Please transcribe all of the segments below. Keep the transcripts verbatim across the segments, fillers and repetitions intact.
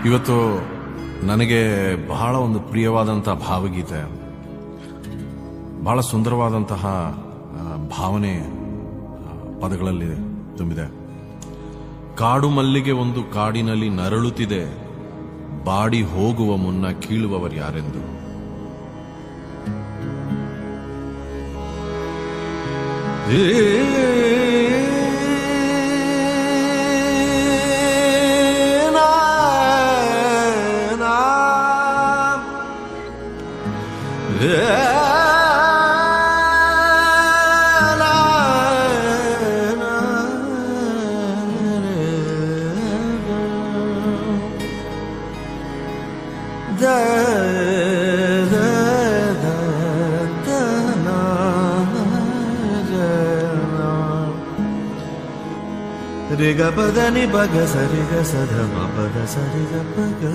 ಇವತ್ತು ನನಗೆ ಬಹಳ ಒಂದು ಪ್ರಿಯವಾದಂತಹ ಭಾವಗೀತೆ, ಬಹಳ ಸುಂದರವಾದಂತಹ ಭಾವನೆ ಪದಗಳಲ್ಲಿ ತುಂಬಿದೆ. ಕಾಡು ಮಲ್ಲಿಗೆ ಒಂದು ಕಾಡಿನಲ್ಲಿ ನರಳುತ್ತಿದೆ, ಬಾಡಿ ಹೋಗುವ ಮುನ್ನ ಕೀಳುವವರು ಯಾರೆಂದು. ರಿಗ ಪದ ನಿ ಬಗ ಸರಿಗ ಸಧ ಮ ಪದ ಸರಿಗ ಪಗ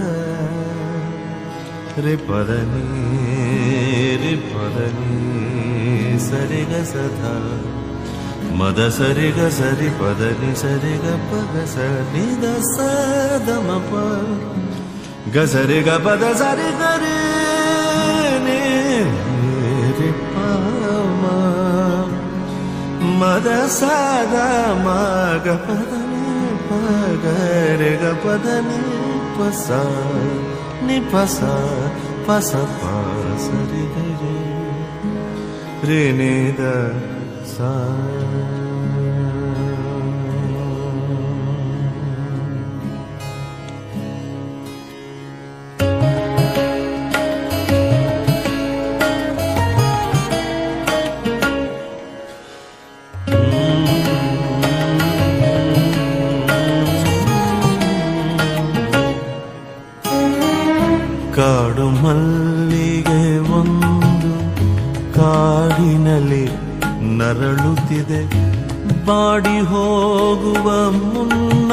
ರಿ ಪದ ನೀ ರಿ ಪದ ನೀ ಸರಿಗ ಸಧ ಮದ ಸರಿಗ ಸರಿ ಪದ ನಿ ಸರಿಗ ಪಗ ಸರಿ ದ ಸದ ಮ ಪ ಗ ಸರಿಗ ಪದ ಸರಿ ಗರಿ ನಿ ರಿ ಪ ಮ ಮದ ಸದ ಮ ಗ ಪದ ನಿ ಪ ಗ ರೆ ಗ ಪದ ನಿ ಪ ಸ ನಿ ಪ ಸ ಪ ಸ ಪ ಸರಿ ಗ ರೆ ನಿ ದ ಸ. ಕಾಡು ಮಲ್ಲಿಗೆ ಒಂದು ಕಾಡಿನಲ್ಲಿ ನರಳುತ್ತಿದೆ, ಬಾಡಿ ಹೋಗುವ ಮುನ್ನ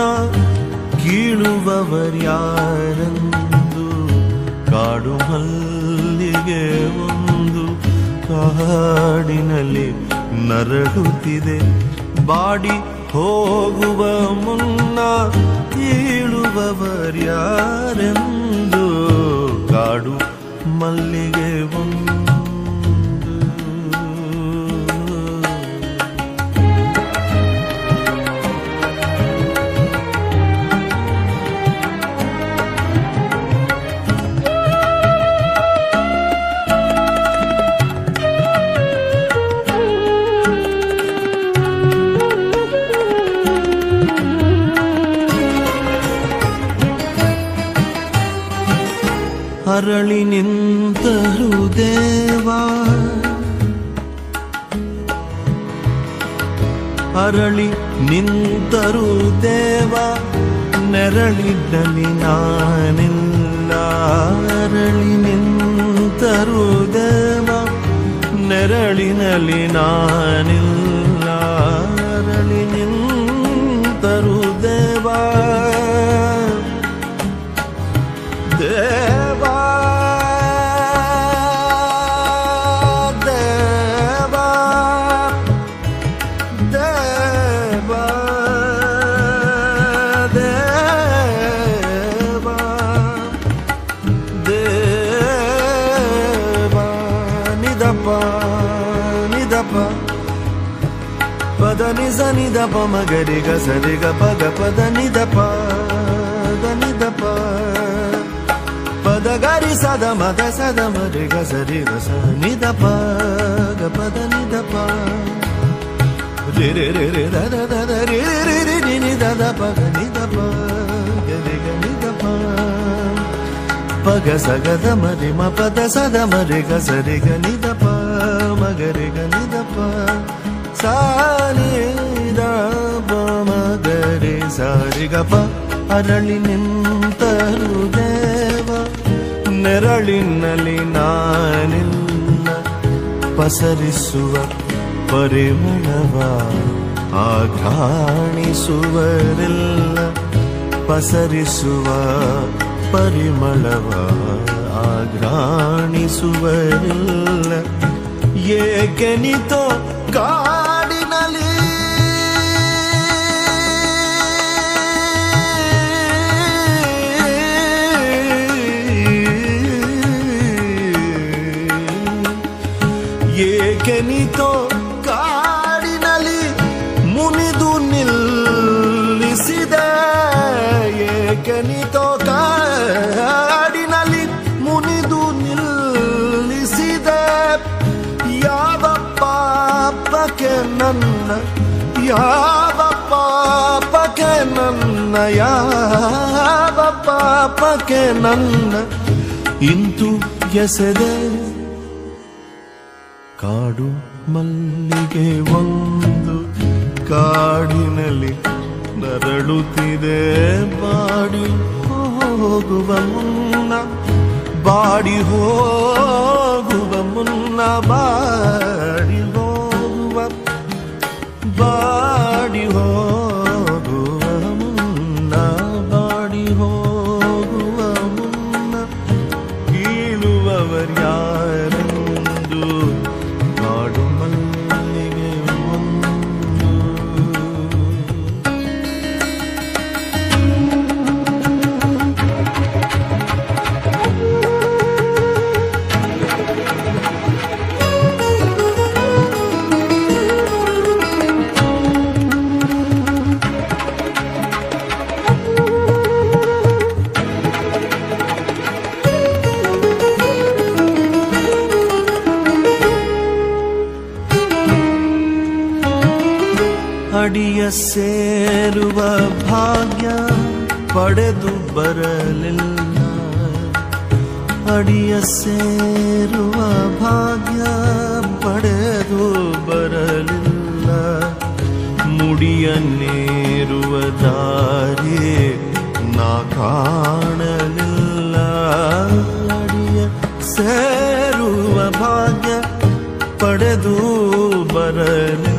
ಕೀಳುವವರ್ಯಾರೆಂದು. ಕಾಡು ಮಲ್ಲಿಗೆ ಒಂದು ಕಾಡಿನಲ್ಲಿ ನರಳುತ್ತಿದೆ, ಬಾಡಿ ಹೋಗುವ ಮುನ್ನ ಕೀಳುವವರ್ಯಾರೆಂದು. ಕಾಡು ಮಲ್ಲಿಗೆ ಒಂದು ಅರಳಿ ನಿಂತರು ದೇವಾ, ಅರಳಿ ನಿಂತರು ದೇವ, ನೆರಳಿನಲ್ಲಿ ನಾನಿಲ್ಲ. ಅರಳಿ ನಿಂತರು ದೇವ, ನೆರಳಿನಲ್ಲಿ ನಾನಿಲ್ಲ. ಅರಳಿ ನಿಂತರು ದೇವ ದೇವ ದೇವ ದೇವ ದೇವ ದೇವ ನಿದಪ ನಿದಪ ಪದ ನಿಜ ನಿದಪ ಮಗರಿಗ ಸರಿಗ ಪದ ಪದ ನಿದಪ ನಿದಪ ಪದ ಗರಿ ಸದ ಮದ ಸದ ಮರಿ ಗ ಸರಿ ಗ ಸ ನಿದ ಪ ಗ ಪದ ನಿದ ಪ ರಿ ರಿ ರಿ ರಿ ದ ದ ದ ದ ರಿ ರಿ ರಿ ರಿ ನಿ ದ ದ ಪ ಗ ನಿದ ಪ ಗ ರಿ ಗ ನಿದ ಪ ಪ ಗ ಸ ಗ ದ ಮರಿ ಮ ಪದ ಸದ ಮರಿ ಗ ಸರಿ ಗ ನಿದ ಪ ಮ ಗ ರಿ ಗ ನಿದ ಪ ಸಾ ನಿ ದ ಪ ಮ ಗ ರಿ ಸ ರಿ ಗ ಪ. ಅರಳಿ ನಿಂತರು ದೇವ, ನೆರಳಿನಲ್ಲಿ ನಾನಿಲ್ಲ. ಪಸರಿಸುವ ಪರಿಮಳವ ಆಘ್ರಾಣಿಸುವರಿಲ್ಲ. ಪಸರಿಸುವ ಪರಿಮಳವ ಆಘ್ರಾಣಿಸುವರಿಲ್ಲ. ಏಕೆನಿತೋ ಕಾಡಿನಲ್ಲಿ ಏಕೆನಿತೋ ಕಾಡಿನಲ್ಲಿ ಮುನಿದು ನಿಲ್ಲಿಸಿದೆ ಏಕೆನಿತೋ ಕಾಡಿನಲ್ಲಿ ಮುನಿದು ನಿಲ್ಲಿಸಿದೆ ಯಾವ ಪಾಪಕ್ಕೆ ನನ್ನ ಯಾವ ಪಾಪಕ್ಕೆ ನನ್ನ ಯಾವ ಪಾಪಕ್ಕೆ ನನ್ನ ಇಂತು ಎಸೆದೆ ಕಾಡು ಮಲ್ಲಿಗೆ ಒಂದು ಕಾಡಿನಲ್ಲಿ ನರಳುತ್ತಿದೆ ಬಾಡಿ ಹೋಗುವ ಮುನ್ನ ಬಾಡಿ ಹೋಗುವ ಮುನ್ನ ಬಾಡಿ ಹೋಗುವ ಬಾಡಿ ಹೋಗುವ ಮುನ್ನ ಬಾಡಿ ಹೋಗುವ ಮುನ್ನ ಕೀಳುವವರ್ಯಾರೆಂದು ಕಾಡು ಮಲ್ಲಿಗೆ ಒಂದು ಅಡಿಯ ಸೇರುವ ಭಾಗ್ಯ ಪಡೆದು ಬರಲಿಲ್ಲ ಅಡಿಯ ಸೇರುವ ಭಾಗ್ಯ ಪಡೆದು ಬರಲಿಲ್ಲ ಮುಡಿಯನ್ನೇರುವ ದಾರಿ ನಾ ಕಾಣಲಿಲ್ಲ ಅಡಿಯ ಸೇರುವ ಭಾಗ್ಯ ಪಡೆದು ಬರಲಿಲ್ಲ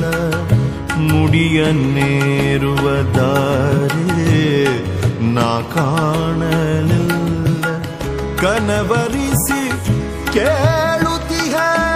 ಮುಡಿಯನ್ನೇರುವ ದಾರಿ ನಾ ಕಾಣಲಿಲ್ಲ ಕನವರಿಸಿ ಕೇಳುತ್ತಿಹ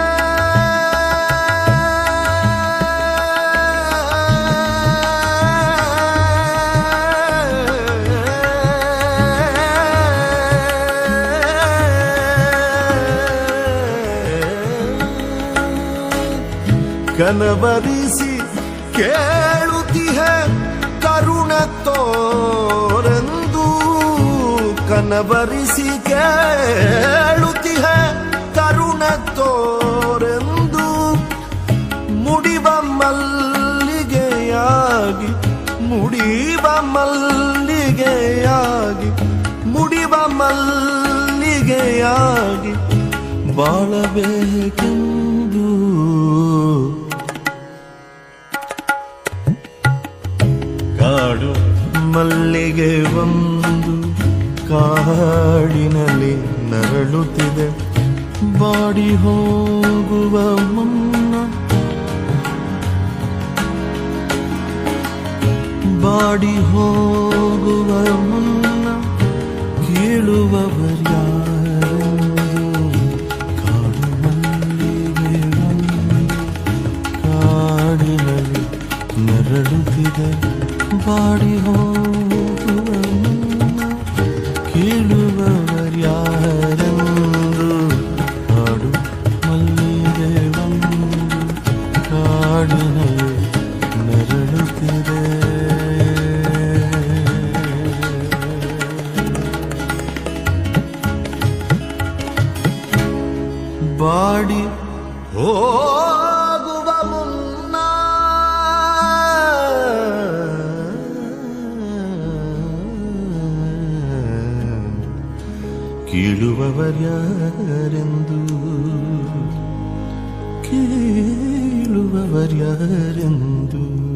ಕನವರಿಸಿ ಕೇಳುತ್ತಿಹ ಕರುಣ ತೋರೆಂದು ಕನವರಿಸಿ ಕೇಳುತ್ತಿಹ ಕರುಣ ತೋರೆಂದು ಮುಡಿವ ಮಲ್ಲಿಗೆಯಾಗಿ ಮುಡಿವ ಮಲ್ಲಿಗೆಯಾಗಿ ಮುಡಿವ ಮಲ್ಲಿಗೆಯಾಗಿ ಬಾಳಬೇಕೆಂದು ಕಾಡು ಮಲ್ಲಿಗೆ ಒಂದು ಕಾಡಿನಲ್ಲಿ ನರಳುತ್ತಿದೆ ಬಾಡಿ ಹೋಗುವ ಮುನ್ನ ಬಾಡಿ ಹೋಗುವ ಮುನ್ನ ಕೀಳುವವರ್ಯಾರೆಂದು ಕಾಡು ಮಲ್ಲಿಗೆ ಒಂದು ಕಾಡಿನಲ್ಲಿ ನರಳುತ್ತಿದೆ ಬಾಡಿ ಹೋಗುವ ಮುನ್ನ ಕೀಳುವವರ್ಯಾರೆಂದು ಕಾಡು ಮಲ್ಲಿಗೆ ಒಂದು ಕಾಡಿನಲ್ಲಿ ನರಳುತ್ತಿದೆ ಬಾಡಿ ಹೋಗುವ ಮುನ್ನ ಕೀಳುವವರ್ಯಾರೆಂದು ಕೀಳುವವರ್ಯಾರೆಂದು